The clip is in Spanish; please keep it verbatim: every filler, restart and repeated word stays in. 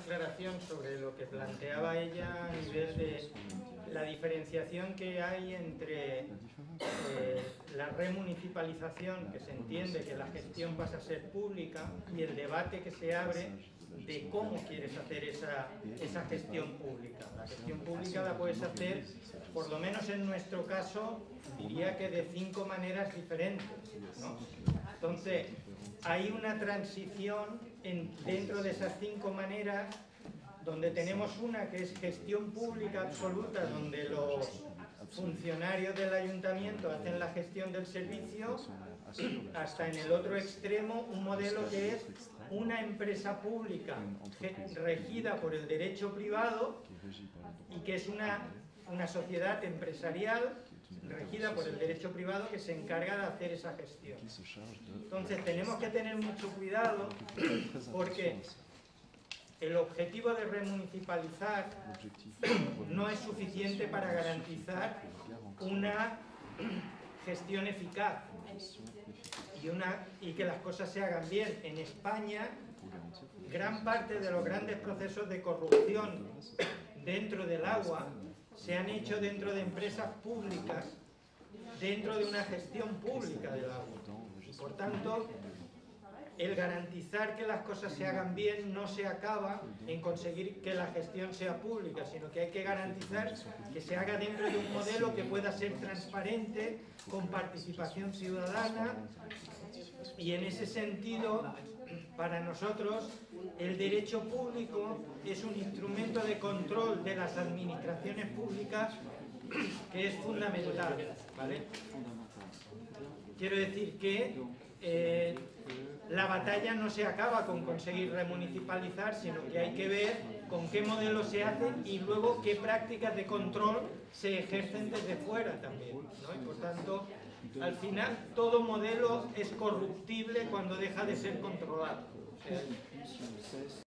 aclaración sobre lo que planteaba ella a nivel de la diferenciación que hay entre eh, la remunicipalización, que se entiende que la gestión pasa a ser pública, y el debate que se abre de cómo quieres hacer esa, esa gestión pública. La gestión pública la puedes hacer, por lo menos en nuestro caso, diría que de cinco maneras diferentes, ¿no? Entonces, hay una transición en, dentro de esas cinco maneras, donde tenemos una que es gestión pública absoluta, donde los funcionarios del ayuntamiento hacen la gestión del servicio, hasta en el otro extremo un modelo que es una empresa pública regida por el derecho privado y que es una, una sociedad empresarial regida por el derecho privado que se encarga de hacer esa gestión. Entonces tenemos que tener mucho cuidado porque el objetivo de remunicipalizar no es suficiente para garantizar una gestión eficaz y, una, y que las cosas se hagan bien. En España, gran parte de los grandes procesos de corrupción dentro del agua se han hecho dentro de empresas públicas, dentro de una gestión pública del agua. Y por tanto, el garantizar que las cosas se hagan bien no se acaba en conseguir que la gestión sea pública, sino que hay que garantizar que se haga dentro de un modelo que pueda ser transparente, con participación ciudadana, y en ese sentido, para nosotros, el derecho público es un instrumento de control de las administraciones públicas que es fundamental, ¿vale? Quiero decir que eh, la batalla no se acaba con conseguir remunicipalizar, sino que hay que ver con qué modelo se hace y luego qué prácticas de control se ejercen desde fuera también, ¿no? Y por tanto, al final, todo modelo es corruptible cuando deja de ser controlado. O sea,